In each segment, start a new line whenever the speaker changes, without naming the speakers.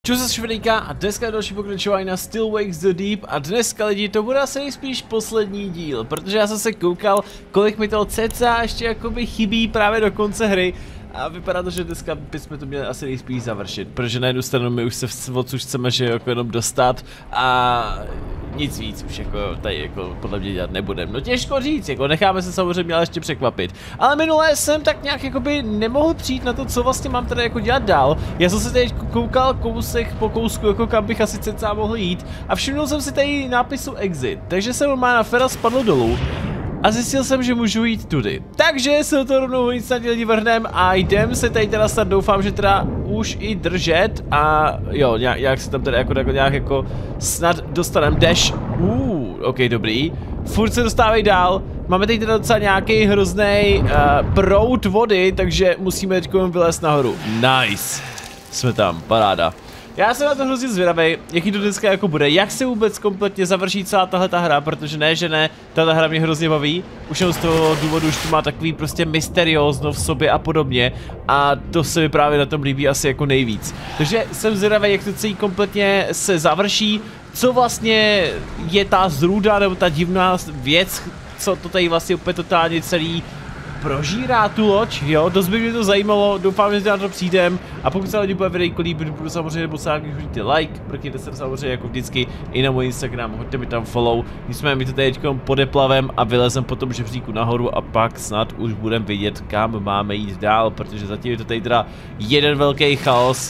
Čau zase Švedejka a dneska je další pokračování na Still Wakes the Deep a dneska lidi to bude asi nejspíš poslední díl, protože já jsem se koukal, kolik mi toho cca ještě jakoby chybí právě do konce hry a vypadá to, že dneska bychom to měli asi nejspíš završit, protože na jednu stranu my už se odsud chceme, že jako jenom dostat a nic víc už jako tady jako podle mě dělat nebudeme. No těžko říct, jako necháme se samozřejmě ale ještě překvapit. Ale minule jsem tak nějak jakoby nemohl přijít na to, co vlastně mám tady jako dělat dál. Já jsem se teď koukal kousek po kousku, jako kam bych asi cca mohl jít a všimnul jsem si tady nápisu exit, takže jsem má na Fera spadl dolů. A zjistil jsem, že můžu jít tudy. Takže se to rovnou nic snad lidi vrhnem a jdem se tady teda snad doufám, že teda už i držet a jo, nějak se tam teda jako nějak jako snad dostanem dash. Ok, dobrý. Furt se dostávají dál. Máme tady teda docela nějaký hrozný proud vody, takže musíme teď vylézt nahoru. Nice. Jsme tam, paráda. Já jsem na to hrozně zvědavý, jaký to dneska jako bude, jak se vůbec kompletně završí celá tahleta hra, protože ne, že ne, tahle hra mě hrozně baví, už z toho důvodu, že to má takový prostě mysteriózno v sobě a podobně a to se mi právě na tom líbí asi jako nejvíc. Takže jsem zvědavý, jak to celý kompletně se završí, co vlastně je ta zrůda nebo ta divná věc, co to tady vlastně úplně totálně celý prožírá tu loď, jo, dost by mě to zajímalo, doufám, že na to přijdem a pokud se lidi bude videjko líbit, budu samozřejmě poslat, když hodíte like, mrkněte se samozřejmě jako vždycky i na můj Instagram, hoďte mi tam follow, nicméně mi to tady teďkom podeplavem a vylezem po tom žebříku nahoru a pak snad už budeme vidět, kam máme jít dál, protože zatím je to tady teda jeden velký chaos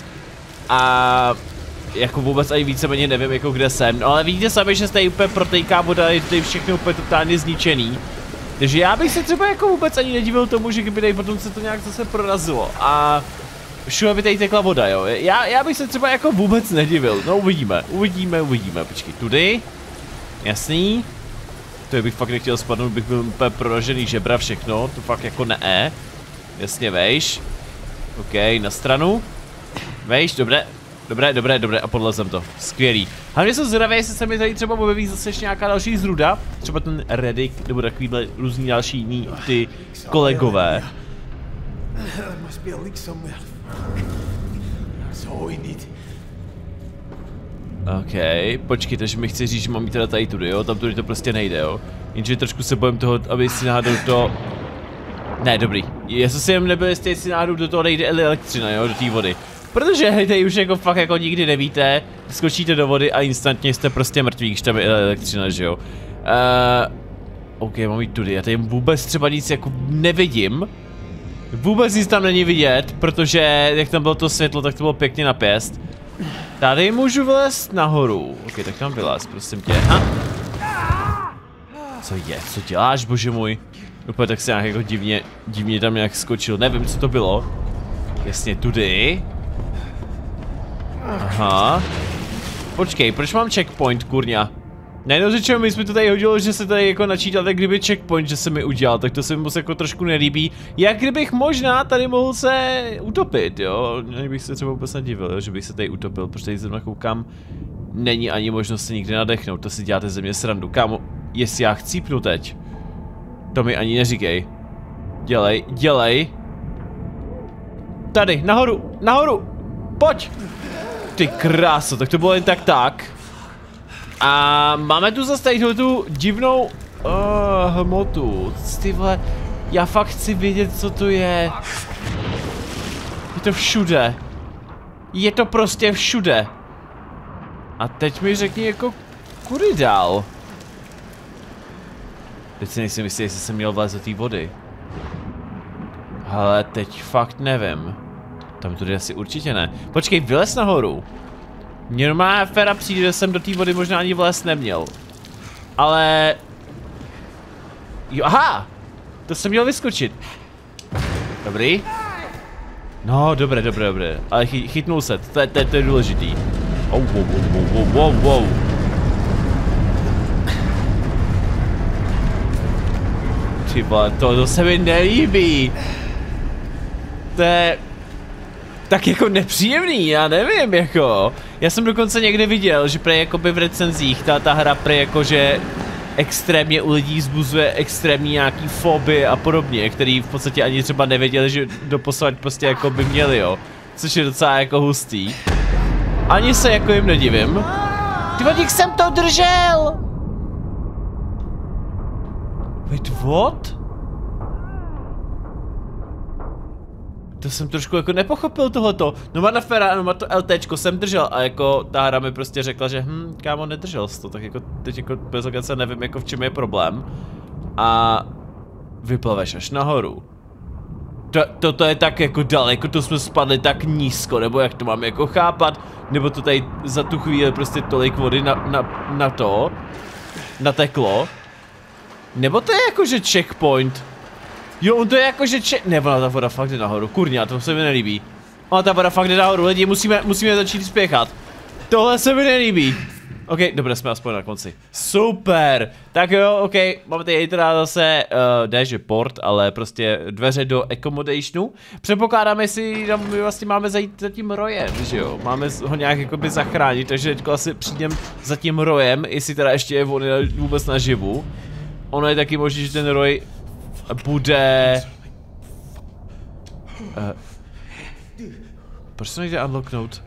a jako vůbec ani víceméně nevím, jako kde jsem, no ale vidíte sami, že tady úplně protejká voda, je tady všechno úplně totálně zničený. Takže já bych se třeba jako vůbec ani nedivil tomu, že kdyby tady potom se to nějak zase prorazilo a všude by tady tekla voda, jo. Já bych se třeba jako vůbec nedivil, no uvidíme, počkej, tudy, jasný, to bych fakt nechtěl spadnout, bych byl úplně proražený žebra, všechno, to fakt jako ne, jasně vejš, ok, na stranu, vejš, dobré, a podlezem to, skvělý. Hlavně jsem zvědavý, jestli se mi tady třeba objeví zase ještě nějaká další zruda, třeba ten Reddick, nebo takovýhle různý další jiný ty kolegové. Ok, počkejte, že mi chci říct, že mám jít teda tady tudy, jo, tam tudy to prostě nejde, jo. Jenže trošku se bojím toho, aby si náhodou to... Ne, dobrý, já jsem si jen nebyl jistý, jestli náhodou do toho nejde elektřina, jo, do té vody. Protože tady už jako fakt jako nikdy nevíte, skočíte do vody a instantně jste prostě mrtví, když tam je elektřina, že jo. Ok, mám jít tudy, já tady vůbec třeba nic jako nevidím. Vůbec nic tam není vidět, protože jak tam bylo to světlo, tak to bylo pěkně na pěst. Tady můžu vylézt nahoru. Ok, tak tam vyléz, prosím tě. Co je, co děláš, bože můj? Úplně tak se nějak jako divně tam nějak skočil, nevím, co to bylo. Jasně, tudy. Aha. Počkej, proč mám checkpoint, kurňa? Najednou řečeno, my jsme to tady hodilo, že se tady jako načítal, tak kdyby checkpoint, že se mi udělal, tak to se mi moc jako trošku nelíbí. Jak kdybych možná tady mohl se utopit, jo? Bych se třeba vůbec nedivil, jo? Že bych se tady utopil, protože tady zrovna koukám, není ani možnost se nikdy nadechnout, to si děláte ze mě srandu. Kámo, jestli já chcípnu teď, to mi ani neříkej. Dělej. Tady, nahoru, pojď! Ty kráso, tak to bylo jen tak. A máme tu zase tady tu divnou hmotu. Ty vole, já fakt chci vědět, co to je. Je to všude. Je to prostě všude. A teď mi řekni jako, kudy dál? Teď si nejsem jistý, jestli jsem měl vlézt do té vody. Ale teď fakt nevím. Tam tudy asi určitě ne. Počkej, vylez nahoru. Mně normálně Fera přijde, že jsem do té vody možná ani vlézt neměl. Ale... Jo, aha! To jsem měl vyskočit. Dobrý. No, dobré. Ale chytnul se, to je důležitý. Wow. Ty vole, to se mi nelíbí. To je... tak jako nepříjemný, já nevím, jako. Já jsem dokonce někde viděl, že prej jakoby v recenzích ta hra prej jakože extrémně u lidí vzbuzuje extrémní nějaký foby a podobně, který v podstatě ani třeba nevěděli, že doposavad prostě jako by měli, jo. Což je docela jako hustý. Ani se jako jim nedivím. Ty vodík, jsem to držel! Wait, what? To jsem trošku jako nepochopil tohleto. No má na Fera, no má to LTčko jsem držel a jako ta hra mi prostě řekla, že kámo, nedržel jsi to, tak jako teď jako bez lokace nevím jako v čem je problém. A vyplaveš až nahoru. To je tak jako daleko, to jsme spadli tak nízko, nebo jak to mám jako chápat, nebo to tady za tu chvíli prostě tolik vody nateklo. Nebo to je jako, že checkpoint. Jo, on to je jako, že nebo ta voda fakt jde nahoru, kurňa, to se mi nelíbí. Ona ta voda fakt jde nahoru, lidi, musíme začít spěchat. Tohle se mi nelíbí. OK, dobře, jsme aspoň na konci. Super, tak jo, OK, máme tady teda zase, ne že port, ale prostě dveře do accommodationu. Předpokládáme si, my vlastně máme zajít za tím rojem, že jo, máme ho nějak jakoby zachránit, takže teďko asi přijdem za tím rojem, jestli teda ještě je on vůbec naživu. Ono je taky možné, že ten roj bude... proč se nejde unlocknout?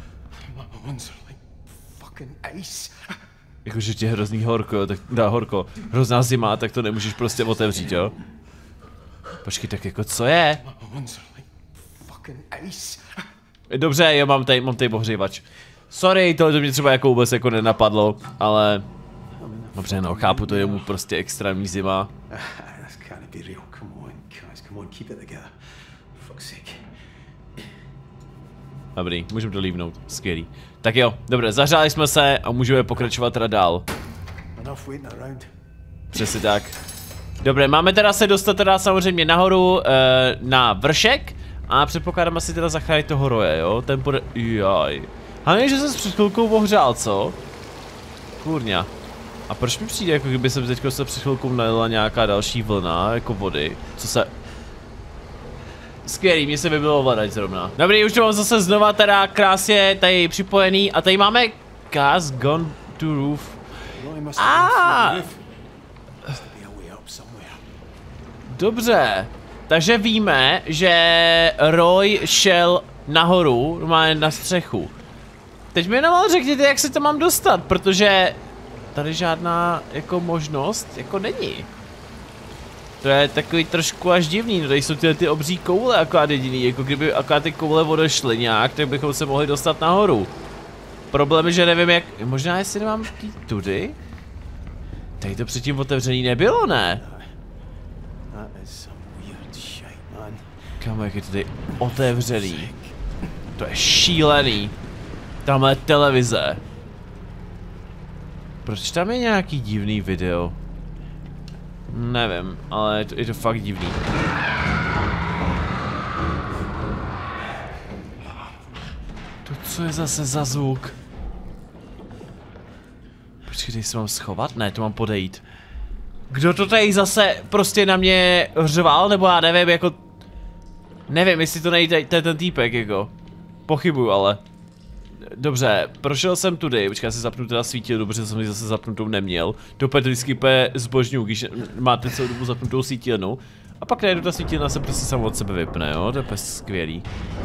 Jakože tě hrozný horko, tak dá horko. Hrozná zima, tak to nemůžeš prostě otevřít, jo? Počkej, tak jako co je? Dobře, jo, mám tady pohřívač. Sorry, tohle to mě třeba jako vůbec jako nenapadlo, ale... Dobře, no, chápu, to je mu prostě extrémní zima. Dobrý, můžeme to lívnout, skvělý. Tak jo, dobře, zahřáli jsme se a můžeme pokračovat teda dál. Přesně tak. Dobře, máme teda se dostat teda samozřejmě nahoru na vršek a předpokládám asi teda zachránit toho roje, jo? Ten půjde... Jaj. Hlavně, že se před chvilkou ohřál, co? Kurňa. A proč mi přijde, jako kdyby se teďko se před chvilkou nalila nějaká další vlna, jako vody? Co se... Skvělý, mně se by bylo ovládat zrovna. Dobrý, už to mám zase znova teda krásně tady připojený a tady máme gas gone to roof. Dobře, takže víme, že Roy šel nahoru, normálně na střechu. Teď mi jenom řekněte, jak se to mám dostat, protože tady žádná jako možnost jako není. To je takový trošku až divný, no tady jsou ty obří koule akorát jediný, jako kdyby akorát ty koule odešly nějak, tak bychom se mohli dostat nahoru. Problém je, že nevím jak, možná jestli nemám jít tudy? Tady to předtím otevřený nebylo, ne? Kámo, jak je tady otevřený. To je šílený. Tamhle je televize. Proč tam je nějaký divný video? Nevím, ale je to fakt divný. To co je zase za zvuk? Počkej, tady se mám schovat? Ne, to mám podejít. Kdo to tady zase prostě na mě řval, nebo já nevím, jako... Nevím, jestli to nejde ten týpek, jako. Pochybuju, ale. Dobře, prošel jsem tudy, počkej, já si zapnu teda svítil, dobře, jsem si zase zapnutou neměl. To opět vždycky zbožňuji, když máte celou dobu zapnutou svítilnu. A pak najednou ta svítilna se prostě samo od sebe vypne, jo, to je skvělý.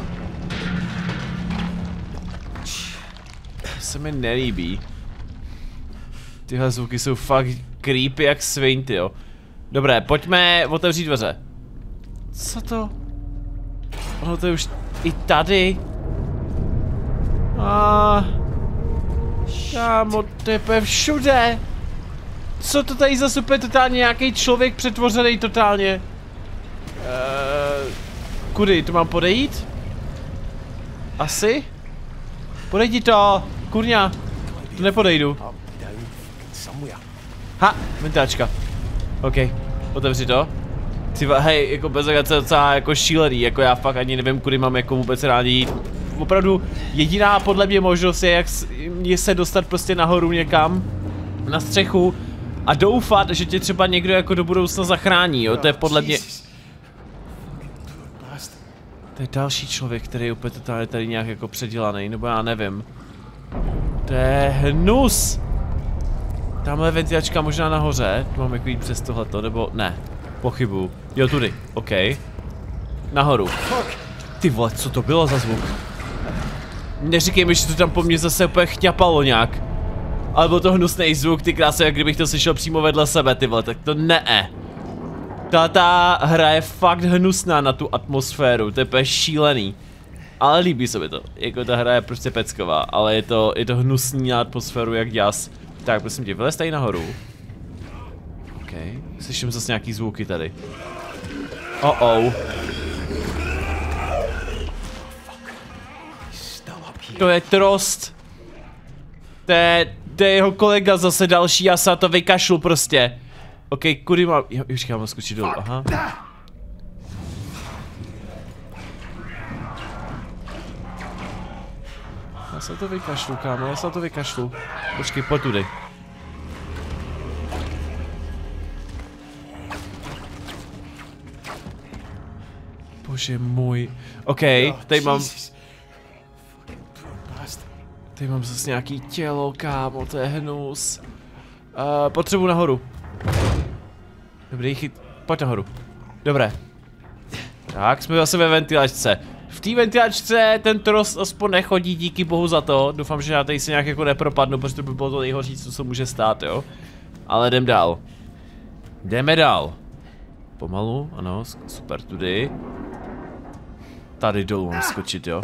To se mi nelíbí. Tyhle zvuky jsou fakt creepy jak svin, jo. Dobré, pojďme otevřít dveře. Co to? Ono to je už i tady. Kámo, to je všude. Co to tady zase úplně totálně nějaký člověk přetvořený totálně? Kudy, to mám podejít? Asi? Podejdi to, kurňa. To nepodejdu. Ha, ventiláčka. OK, otevři to. Hej, jako bez legace docela jako šílený, jako já fakt ani nevím, kudy mám jako vůbec rád jít. Opravdu jediná podle mě možnost je, jak se dostat prostě nahoru někam, na střechu a doufat, že tě třeba někdo jako do budoucna zachrání, jo, to je podle mě... To je další člověk, který je úplně totálně tady nějak jako předělaný, nebo já nevím. To je hnus! Tamhle ventilačka možná nahoře, tu mám jako jít přes tohleto, nebo ne, pochybuju. Jo, tudy, OK. Nahoru. Ty vole, co to bylo za zvuk? Neříkej mi, že to tam po mně zase úplně chňapalo nějak. Ale byl to hnusný zvuk, ty krásy, jak kdybych to slyšel přímo vedle sebe, ty vole, tak to ne. Ta hra je fakt hnusná na tu atmosféru, to je úplně šílený. Ale líbí se mi to, jako ta hra je prostě pecková, ale je to hnusný na atmosféru jak jas. Tak prosím tě, vylez tady nahoru. OK, slyším zase nějaký zvuky tady. To je Trost. To je jeho kolega zase další, já se to vykašlu prostě. OK, kudy mám, jo, mám skočit dolů, aha. Já se to vykašlu, kámo, já se to vykašlu. Počkej, pojď tudy. Bože můj. OK, tady mám... Tady mám zase nějaký tělo, kámo, to je hnus. Potřebuji nahoru. Dobrý, pojď nahoru. Dobré. Tak, jsme zase ve ventilačce. V té ventilačce ten Trost aspoň nechodí, díky bohu za to. Doufám, že já tady si nějak jako nepropadnu, protože to by bylo to nejhorší, co se může stát, jo. Ale jdem dál. Jdeme dál. Pomalu, ano, super, tudy. Tady dolů mám skočit, jo.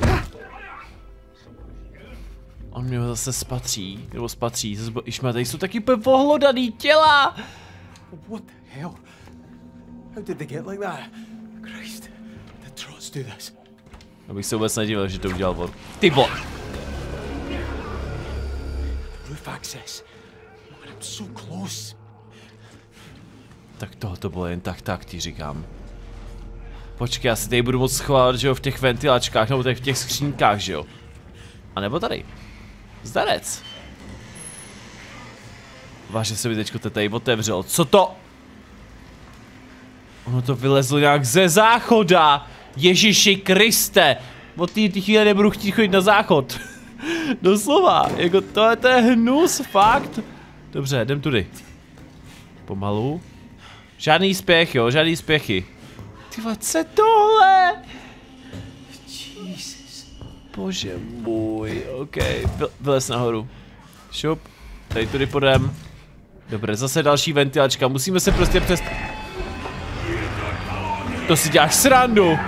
On mě zase spatří, nebo spatří, Išma, tady jsou taky úplně pohlodaný těla!
What the hell? How did they get like that? Christ, did Trots do this?
Abych se vůbec nedivil, že to udělal on. Ty bo!
Roof access. Man, I'm so close.
Tak tohle to bylo jen tak ti říkám. Počkej, já si tady budu moc schovat, že jo, v těch ventilačkách, nebo v těch skřínkách, že jo. A nebo tady. Zdarec. Vážně se mi teďko to tady otevřelo. Co to? Ono to vylezlo nějak ze záchoda. Ježiši Kriste. Od té chvíle nebudu chtít chodit na záchod. Doslova. Jako to je hnus, fakt. Dobře, jdem tudy. Pomalu. Žádný spěch, jo, žádný spěchy. Ty vole, co je tohle? Bože můj, OK, vylez nahoru. Šup, tady tudy podem. Dobře, zase další ventilačka, musíme se prostě To si děláš srandu.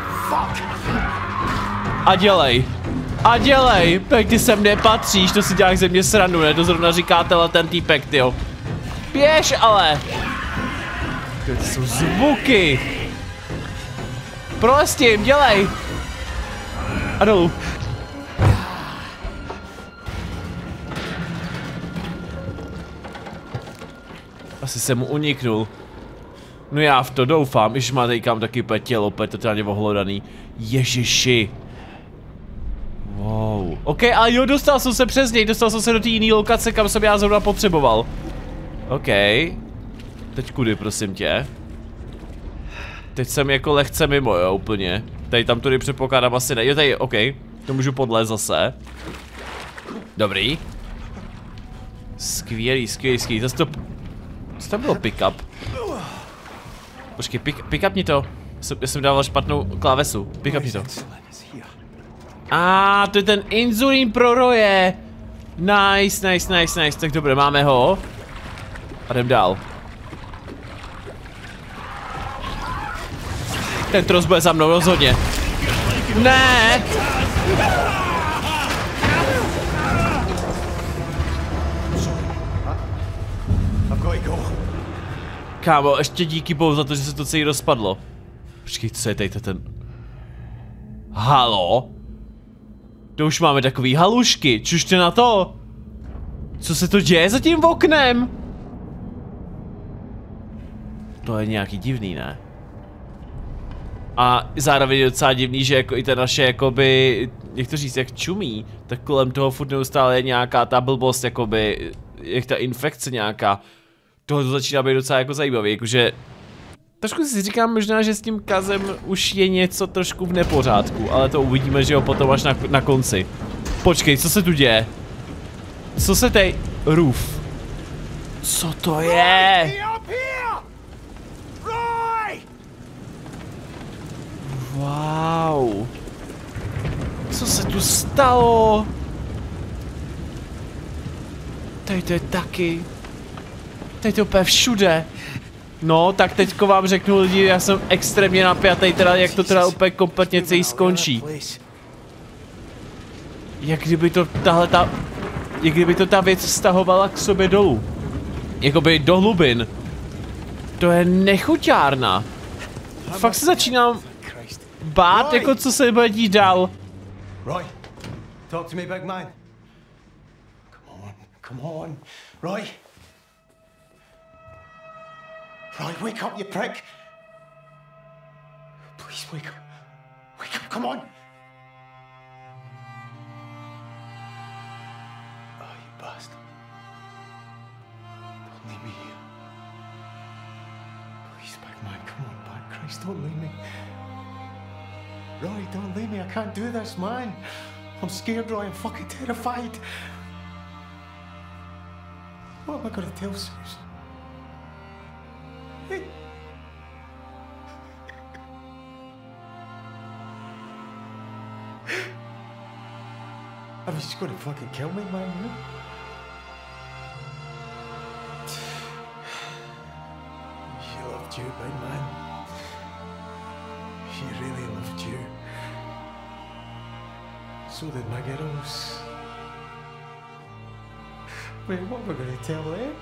A dělej, pek, ty sem nepatříš, to si děláš ze mě srandu, ne? To zrovna říká ten týpek, tyjo. Běž ale. To jsou zvuky. Prolez tím, dělej. A dolů. Asi jsem mu uniknul. No já v to doufám, iž má tady kam taky tělo, totálně ohlodaný. Ježiši. Wow. OK, ale jo, dostal jsem se přes něj, dostal jsem se do té jiné lokace, kam jsem já zrovna potřeboval. OK. Teď kudy, prosím tě. Teď jsem jako lehce mimo, jo, úplně. Tady tam tudy předpokládám asi ne. Jo, tady, OK. To můžu podlézt zase. Dobrý. Skvělý. Zase to... Co tam bylo pick up? Počkej, pick up mi to. Já jsem dával špatnou klávesu. Pick up mi to. To je ten inzulín pro roje. Nice. Tak dobré, máme ho. A jdem dál. Ten Trost bude za mnou rozhodně. Ne! Kámo, ještě díky bohu za to, že se to celý rozpadlo. Počkej, co je tady ten... Halo? To už máme takový halušky, čušte na to. Co se to děje za tím oknem? To je nějaký divný, ne? A zároveň je docela divný, že jako i ta naše jakoby, jak to říct, jak čumí, tak kolem toho furt neustále je nějaká ta blbost, jakoby, jak ta infekce nějaká. Tohle to začíná být docela jako zajímavý, jakože trošku si říkám možná, že s tím kazem už je něco trošku v nepořádku, ale to uvidíme, že jo, potom až na konci. Počkej, co se tu děje? Co se tady... Roof. Co to je? Wow. Co se tu stalo? Tady to je taky. Tady to je úplně všude. No, tak teďko vám řeknu lidi, já jsem extrémně napjatý, teda jak to teda úplně kompletně celý skončí. Jak kdyby to ta věc vztahovala k sobě dolů. Jakoby do hlubin. To je nechuťárna. Fakt se začínám bát, jako co se bude dít dál.
Roy, talk to me, big man. Come on, Roy. Roy, wake up, you prick. Please wake up. Wake up, come on. Oh, you bastard. Don't leave me here. Please, big man, come on back. Christ, don't leave me. Roy, don't leave me. I can't do this, man. I'm scared, Roy. I'm fucking terrified. What am I going to tell Susan? Hey. I mean, she's going to fucking kill me, man. She loved you, big man. She really loved you. So did my girls. Wait, what am I going to tell them?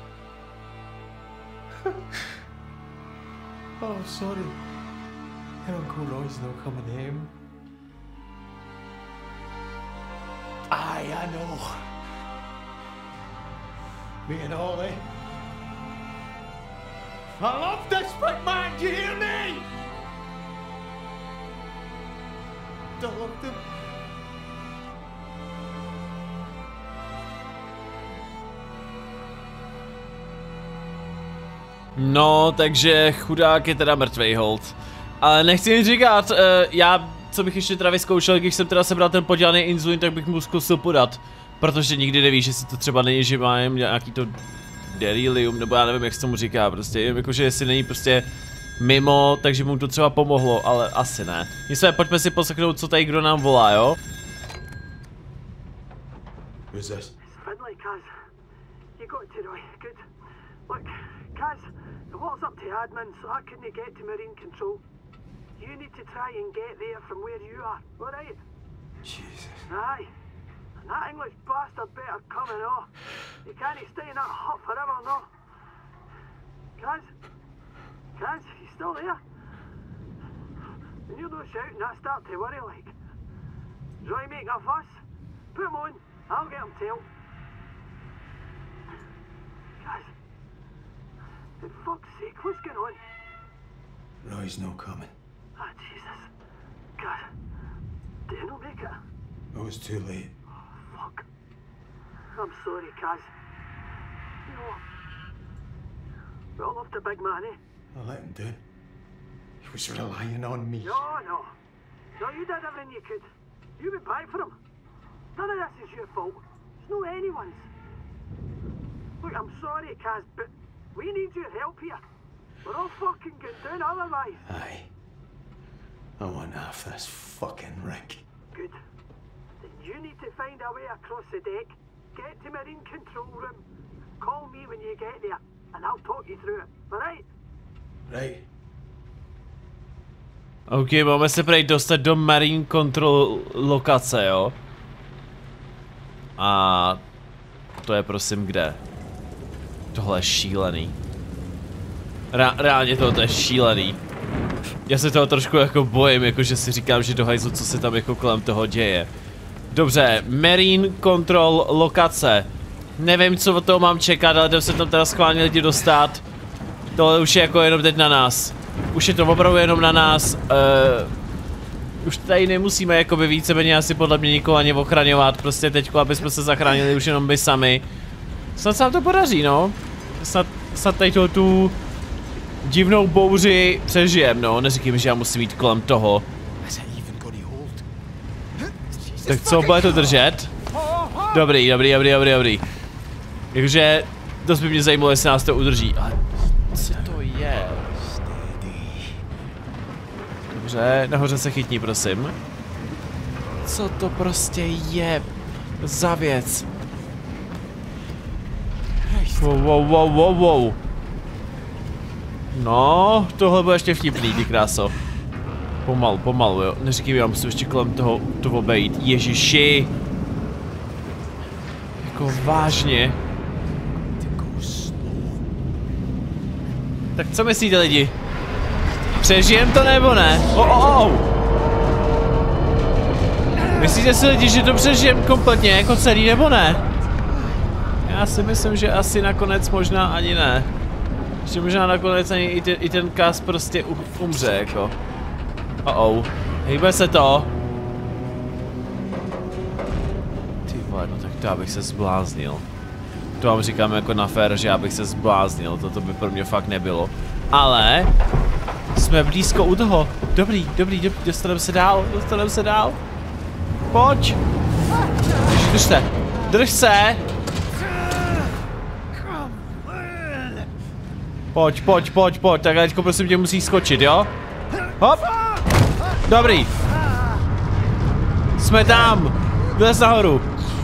Oh, sorry. Your Uncle Roy's not coming home. Aye, I know. Me and Ollie. I love this big man, do you hear me? I loved him.
No, takže chudák je teda mrtvej hold. Ale nechci jen říkat, já, co bych ještě teda vyzkoušel, když jsem teda sebral ten podělaný inzulin, tak bych mu zkusil podat. Protože nikdy nevíš, jestli to třeba není, že má nějaký to delirium, nebo já nevím, jak se tomu říká, prostě, jakože jestli není prostě mimo, takže mu to třeba pomohlo, ale asi ne. Nicméně pojďme si poslechnout, co tady kdo nám volá, jo?
Who's this?
Finlay, Kaz. You got it, Roy. Good. Look, Kaz, the water's up to admin, so I couldn't get to Marine Control. You need to try and get there from where you are, alright?
Jesus.
Aye. And that English bastard better come and all. You can't stay in that hut forever, no. Kaz? Kaz, you still there? When you're not shouting, I start to worry like. Is Roy making a fuss? Put him on, I'll get him tailed. Kaz? For fuck's sake, what's going on?
Roy's not coming.
Ah, Jesus. Kaz, did you not make it?
It was too late.
Fuck. I'm sorry, Kaz. You know, we all loved the big man, eh?
I let him down. He was relying on me.
No, no. No, you did everything you could. You went back for him. None of this is your fault. It's not anyone's. Look, I'm sorry, Kaz, but we need your help here. We're all fucking going down otherwise.
Aye. I want half this fucking rig.
Good. Then you need to find a way across the deck, get to Marine Control Room, call me when you get there, and I'll talk you through it, alright?
Right.
OK, máme se prej dostat do Marine Control lokace, jo? A to je prosím kde? Tohle je šílený. Reálně tohle je šílený. Já se toho trošku jako bojím, jakože si říkám, že do hajzlu, co se tam jako kolem toho děje. Dobře, Marine Control lokace. Nevím, co od toho mám čekat, ale jdem se tam teda schválně lidi dostat. Tohle už je jako jenom teď na nás. Už je to opravdu jenom na nás. Už tady nemusíme jakoby víceméně asi podle mě nikoho ani ochraňovat. Prostě teďko, aby jsme se zachránili už jenom my sami. Snad se nám to podaří, no. Snad tady tu divnou bouři přežijem, no. Neříkám, že já musím jít kolem toho. Tak co, bude to držet? Dobrý. Takže dost by mě zajímalo, jestli nás to udrží. Ale co to je? Dobře, nahoře se chytni, prosím. Co to prostě je za věc? Wow. No, tohle bude ještě vtipný, ty kráso. Pomalu, jo. Neříkej mi, já musím ještě kolem toho obejít. Ježiši. Jako vážně. Tak co myslíte, lidi? Přežijem to nebo ne? Myslíte si, lidi, že to přežijem kompletně jako celý nebo ne? Já si myslím, že asi nakonec možná ani ne. Že možná nakonec ani i ten Cas prostě umře jako. Hejbe se to. Ty vole, no tak to já bych se zbláznil. To vám říkám jako na fér, že já bych se zbláznil, toto by pro mě fakt nebylo. Ale jsme blízko u toho. Dobrý, dostaneme se dál. Pojď. Drž se. Pojď, tak teďko prosím tě musíš skočit, jo? Hop. Dobrý. Jsme tam. Vylez nahoru.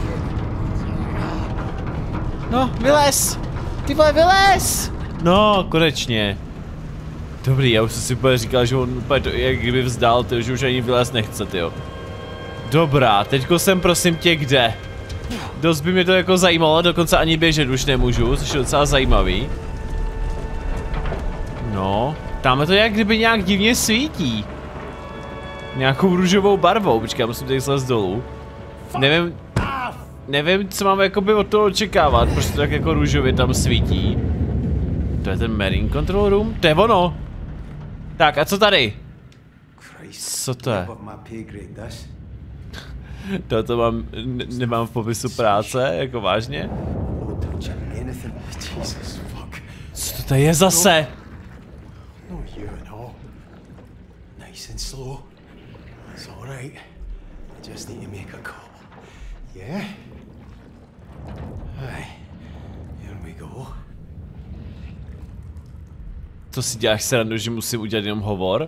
No, vylez. Ty vole, vylez. No, konečně. Dobrý, já už jsem si úplně říkal, že on úplně jak kdyby vzdal, že už ani vylez nechce, tyjo. Dobrá, teďko jsem prosím tě kde? Dost by mě to jako zajímalo, dokonce ani běžet už nemůžu, což je docela zajímavý. No, tamhle to jak kdyby nějak divně svítí. Nějakou růžovou barvou, počkej, musím tady slez dolů. Nevím, co mám jakoby od toho očekávat, protože to tak jako růžově tam svítí. To je ten Marine Control Room? To je ono! Tak, a co tady? Co to je? Toto mám, nemám v popisu práce, jako vážně? Co to tady je zase? To si děláš srandu, že musím udělat jenom hovor?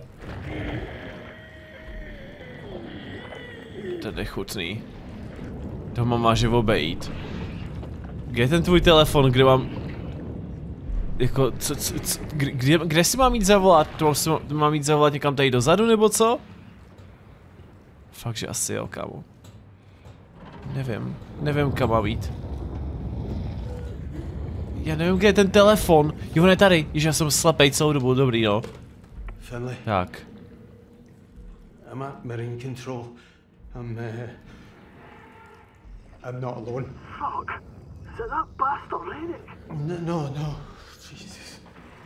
To je nechutný. To mám že obejít. Kde je ten tvůj telefon, kde mám... Jako, kde si mám jít zavolat? To mám jít zavolat někam tady dozadu, nebo co? Fakt, že asi jo, kámo. Nevím kam mám jít. Já nevím, kde je ten telefon. Jo, on je tady. Již já jsem slepej celou dobu, dobrý, no.
Finley.
Tak.
I'm at Marine Control. I'm not alone.
Fuck. Is it that bastard Rennick?
No. Jesus.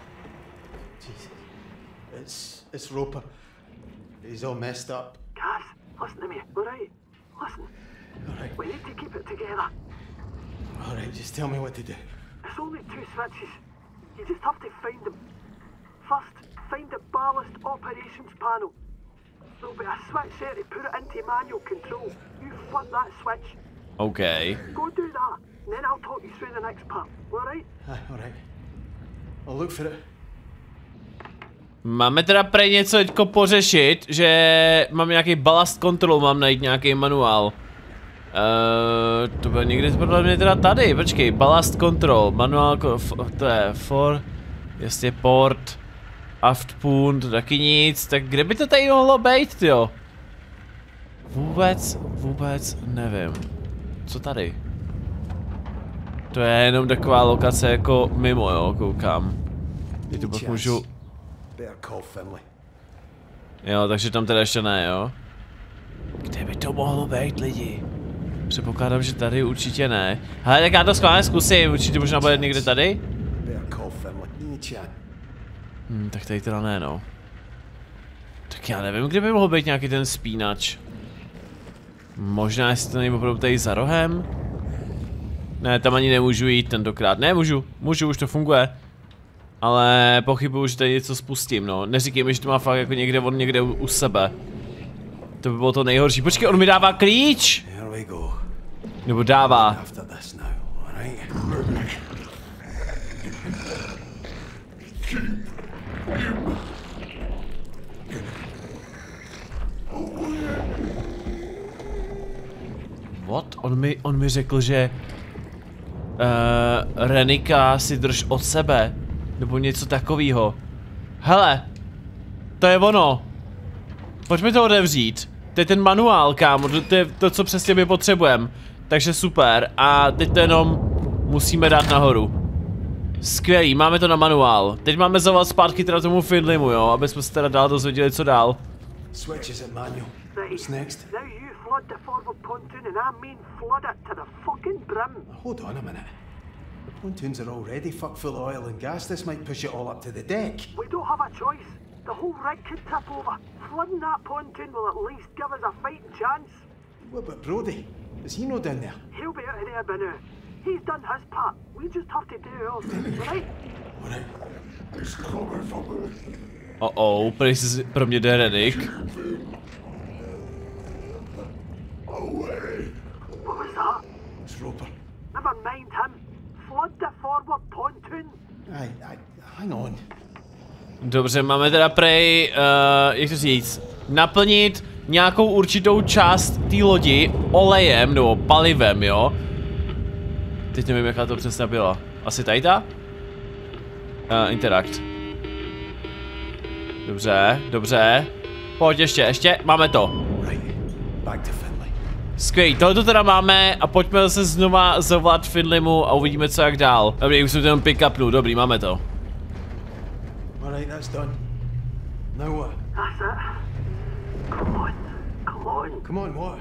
It's Roper. He's all messed up.
Cas, listen to me, alright? Listen.
Alright.
We need to keep it together.
Alright, just tell me what to do.
It's only 2 switches. You just have to find them. First, find the ballast operations panel. There'll be a switch there to put it into manual control. You flip that switch.
Okay.
Go do that, and then I'll talk you through the next part. Alright?
Alright. I'll look for it.
Máme teda prej něco teďko pořešit, že mám nějaký ballast control, mám najít nějaký manuál. To bude někde podle mě teda tady, počkej, ballast control, manuál, to je jasně port, aftpoon, to taky nic, tak kde by to tady mohlo být, tyjo? Vůbec nevím. Co tady? To je jenom taková lokace jako mimo, jo, koukám. Teď to pak můžu... Jo, takže tam teda ještě ne, jo? Kde by to mohlo být, lidi? Předpokládám, že tady určitě ne. Hele, tak já to schválně zkusím, určitě možná bude někde tady? Tak tady teda ne, no. Tak já nevím, kde by mohl být nějaký ten spínač. Možná, jestli to není opravdu tady za rohem? Ne, tam ani nemůžu jít tentokrát. Ne, můžu, už to funguje. Ale pochybuju, že tady něco spustím, no. Neříkej mi, že to má fakt jako někde u sebe. To by bylo to nejhorší. Počkej, on mi dává klíč! Nebo dává. On mi řekl, že Renika si drž od sebe, nebo něco takového. Hele, to je ono. Pojďme to otevřít. To je ten manuál, kámo, to je to, co přesně my potřebujeme. Takže super, a teď to jenom musíme dát nahoru. Skvělý, máme to na manuál. Teď máme zavolat zpátky teda tomu Findlaymu, jo, aby jsme se teda dál dozvěděli, co dál.
Switch is at manual. What's next?
Now you flood the forward pontoon and I mean flood it to the fucking brim.
Hold on a minute. The pontoons are already fuck full of oil and gas. This might push it all up to the deck.
We don't have a choice. The whole rig could tip over. Flooding that pontoon will at least give us a fighting chance.
What about Brody? Is he not down there?
He'll be out of there by now. He's done his part. We just have to do ours, right?
Alright.
Pro mě jde Renik.
What was that?
It's Roper.
Never mind him. Flood the forward pontoon.
Hang on.
Dobře, máme teda prej, jak to říct, naplnit nějakou určitou část té lodi olejem nebo palivem, jo? Teď nevím, jaká to přesně byla. Asi tady ta? Interact. Dobře, dobře. Pojď ještě, máme to. Skvělý, tohle teda máme a pojďme zase znova zavolat Findlaymu a uvidíme, co jak dál. Dobrý, už jsem to jenom pick upnu, dobrý, máme to.
Alright, that's done. Now what?
That's it. Come on.
Come on, what?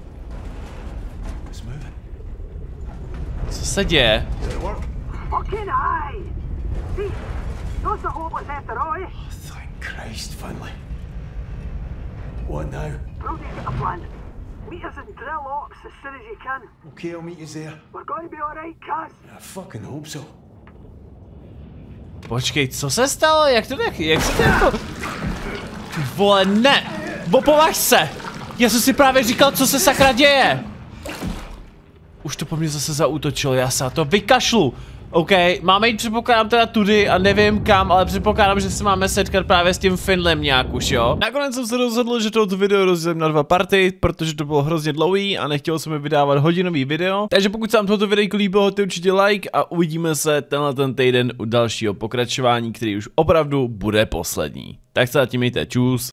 It's moving.
Co se děje?
Did it work?
Fucking aye. See, that's the hopeless after all, eh?
Oh, thank Christ, Finlay. What now?
Brody's got a plan. Meet us in drill ops as soon as you can.
Okay, I'll meet you there.
We're going to be alright, Kaz.
I fucking hope so.
Počkej, co se stalo? Jak se to jako... Vole, ne! Považ se! Já jsem si právě říkal, co se sakra děje! Už to po mně zase zaútočilo, já se na to vykašlu. OK, máme jít, předpokládám teda tudy a nevím kam, ale předpokládám, že se máme setkat právě s tím Findlaym nějak už, jo. Nakonec jsem se rozhodl, že tohoto video rozdělím na 2 party, protože to bylo hrozně dlouhý a nechtěl jsem mi vydávat hodinový video. Takže pokud se vám tohoto videjko líbilo, hoďte určitě like a uvidíme se tenhle týden u dalšího pokračování, který už opravdu bude poslední. Tak se zatím mějte, čus.